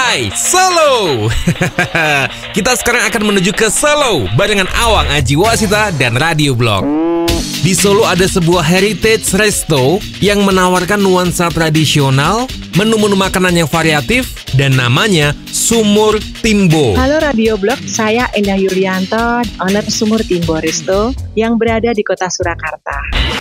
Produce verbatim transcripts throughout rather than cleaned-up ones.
Hai Solo. Kita sekarang akan menuju ke Solo barengan Awang Aji Wasita dan Radio Blog. Di Solo ada sebuah heritage resto yang menawarkan nuansa tradisional, menu-menu makanan yang variatif, dan namanya Soemoer Timbo. Halo Radio Blog, saya Endah Yuryanto, owner Soemoer Timbo Resto yang berada di kota Surakarta.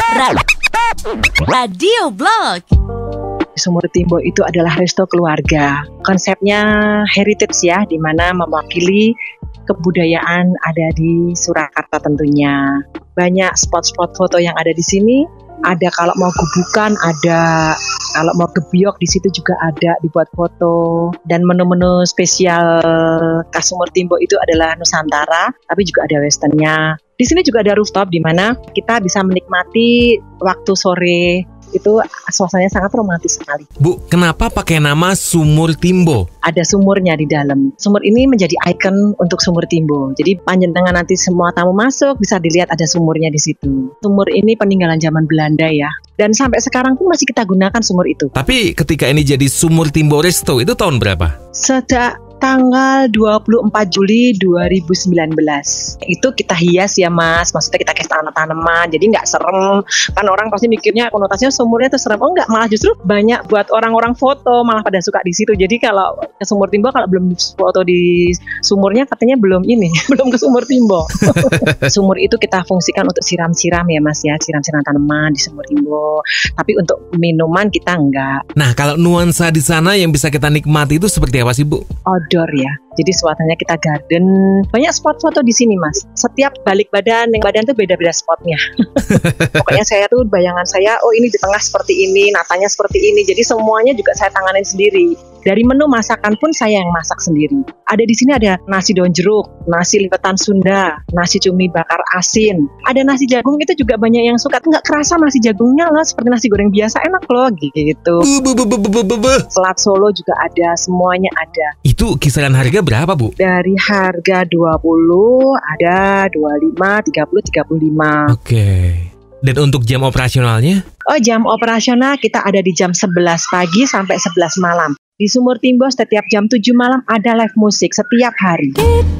Radio Blog. Soemoer Timbo itu adalah resto keluarga. Konsepnya heritage ya, di mana mewakili kebudayaan ada di Surakarta tentunya. Banyak spot-spot foto yang ada di sini. Ada kalau mau gubukan, ada kalau mau gebyok di situ juga ada dibuat foto. Dan menu-menu spesial khas Soemoer Timbo itu adalah Nusantara, tapi juga ada westernnya. Di sini juga ada rooftop di mana kita bisa menikmati waktu sore. Itu suasananya sangat romantis sekali. Bu, kenapa pakai nama Soemoer Timbo? Ada sumurnya di dalam. Sumur ini menjadi ikon untuk Soemoer Timbo. Jadi panjenengan nanti semua tamu masuk bisa dilihat ada sumurnya di situ. Sumur ini peninggalan zaman Belanda ya. Dan sampai sekarang pun masih kita gunakan sumur itu. Tapi ketika ini jadi Soemoer Timbo Resto itu tahun berapa? Sejak tanggal dua puluh empat Juli dua ribu sembilan belas. Itu kita hias ya Mas, maksudnya kita kasih tanam-tanaman, jadi nggak serem. Kan orang pasti mikirnya konotasinya sumurnya itu serem. Oh enggak, malah justru banyak buat orang-orang foto, malah pada suka di situ. Jadi kalau ke Soemoer Timbo, kalau belum foto di sumurnya katanya belum ini, belum ke Soemoer Timbo. Sumur itu kita fungsikan untuk siram-siram ya Mas ya, siram-siram tanaman di Soemoer Timbo. Tapi untuk minuman kita enggak. Nah, kalau nuansa di sana yang bisa kita nikmati itu seperti apa sih Bu? Outdoor ya. Jadi suasananya kita garden. Banyak spot foto di sini Mas. Setiap balik badan, yang badan tuh beda-beda spotnya. Pokoknya saya tuh bayangan saya, oh ini di tengah seperti ini, natanya seperti ini. Jadi semuanya juga saya tanganin sendiri. Dari menu masakan pun saya yang masak sendiri. Ada di sini ada nasi daun jeruk, nasi lipetan Sunda, nasi cumi bakar asin. Ada nasi jagung, itu juga banyak yang suka. Nggak kerasa nasi jagungnya loh, seperti nasi goreng biasa, enak loh gitu. Selat Solo juga ada, semuanya ada. Itu kisaran harga berapa Bu? Dari harga dua puluh, ada dua puluh lima, tiga puluh, tiga puluh lima. Oke. Dan untuk jam operasionalnya? Oh, jam operasional kita ada di jam sebelas pagi sampai sebelas malam. Di Soemoer Timbo setiap jam tujuh malam ada live musik setiap hari.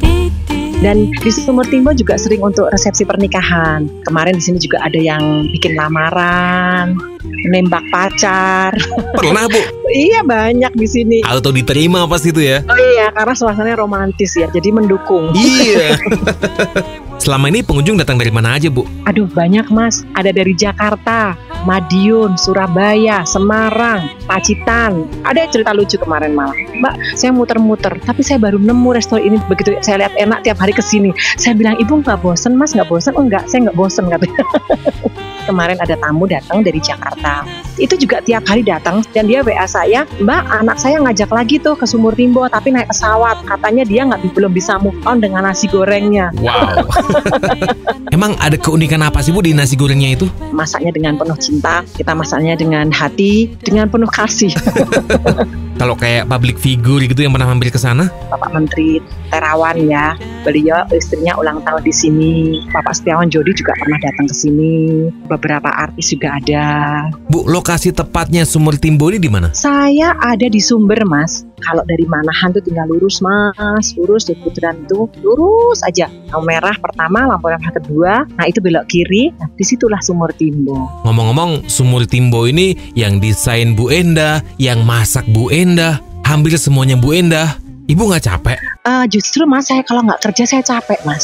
Dan di Soemoer Timbo juga sering untuk resepsi pernikahan. Kemarin di sini juga ada yang bikin lamaran, nembak pacar. Pernah Bu? Iya, banyak di sini. Auto diterima pas itu ya? Oh iya, karena suasananya romantis ya, jadi mendukung. Iya. Selama ini pengunjung datang dari mana aja Bu? Aduh banyak Mas, ada dari Jakarta, Madiun, Surabaya, Semarang, Pacitan. Ada cerita lucu kemarin malah. Mbak, saya muter-muter, tapi saya baru nemu resto ini. Begitu saya lihat enak tiap hari kesini. Saya bilang, ibu nggak bosen Mas, nggak bosen? Oh enggak, saya nggak bosen katanya. Kemarin ada tamu datang dari Jakarta. Itu juga tiap hari datang dan dia W A saya, Mbak, anak saya ngajak lagi tuh ke Soemoer Timbo tapi naik pesawat. Katanya dia nggak belum bisa move on dengan nasi gorengnya. Wow. Emang ada keunikan apa sih Bu di nasi gorengnya itu? Masaknya dengan penuh cinta, kita masaknya dengan hati, dengan penuh kasih. Kalau kayak public figure gitu yang pernah mampir ke sana? Bapak Menteri Terawan ya, beliau istrinya ulang tahun di sini. Bapak Setiawan Jodi juga pernah datang ke sini. Beberapa artis juga ada. Bu, lokasi tepatnya Soemoer Timbo ini di mana? Saya ada di Sumber Mas. Kalau dari Manahan tuh tinggal lurus Mas, lurus di putaran tuh lurus aja. Lampu merah pertama, lampu merah kedua. Nah itu belok kiri. Nah disitulah Soemoer Timbo. Ngomong-ngomong, Soemoer Timbo ini yang desain Bu Endah, yang masak Bu Endah, hampir semuanya Bu Endah. Ibu nggak capek? Uh, justru Mas, saya kalau nggak kerja saya capek Mas.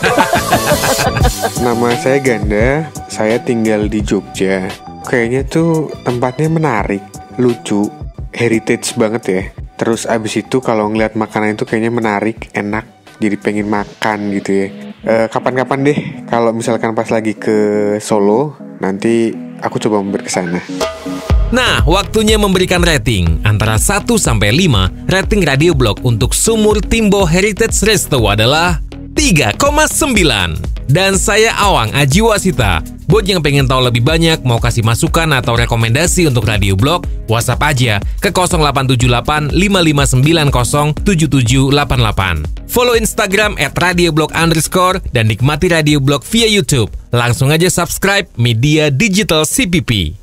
Nama saya Ganda, saya tinggal di Jogja. Kayaknya tuh tempatnya menarik, lucu, heritage banget ya. Terus abis itu kalau ngeliat makanan itu kayaknya menarik, enak, jadi pengen makan gitu ya. E, kapan-kapan deh, kalau misalkan pas lagi ke Solo, nanti aku coba mampir ke sana. Nah, waktunya memberikan rating. Antara satu sampai lima, rating Radio Blog untuk Soemoer Timbo Heritage Resto adalah tiga koma sembilan. Dan saya Awang Aji Wasita. Buat yang pengen tahu lebih banyak, mau kasih masukan atau rekomendasi untuk Radio Blog, WhatsApp aja ke nol delapan tujuh delapan lima lima sembilan nol tujuh tujuh delapan delapan. Follow Instagram at radioblog underscore dan nikmati Radio Blog via YouTube. Langsung aja subscribe Media Digital C P P.